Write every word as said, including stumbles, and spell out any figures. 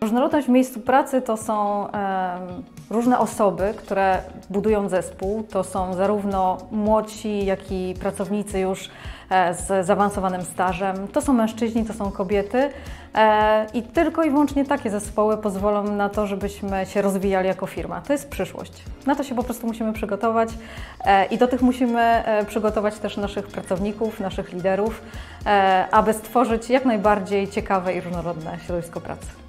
Różnorodność w miejscu pracy to są e, różne osoby, które budują zespół. To są zarówno młodsi, jak i pracownicy już e, z zaawansowanym stażem. To są mężczyźni, to są kobiety e, i tylko i wyłącznie takie zespoły pozwolą na to, żebyśmy się rozwijali jako firma. To jest przyszłość. Na to się po prostu musimy przygotować e, i do tych musimy e, przygotować też naszych pracowników, naszych liderów, e, aby stworzyć jak najbardziej ciekawe i różnorodne środowisko pracy.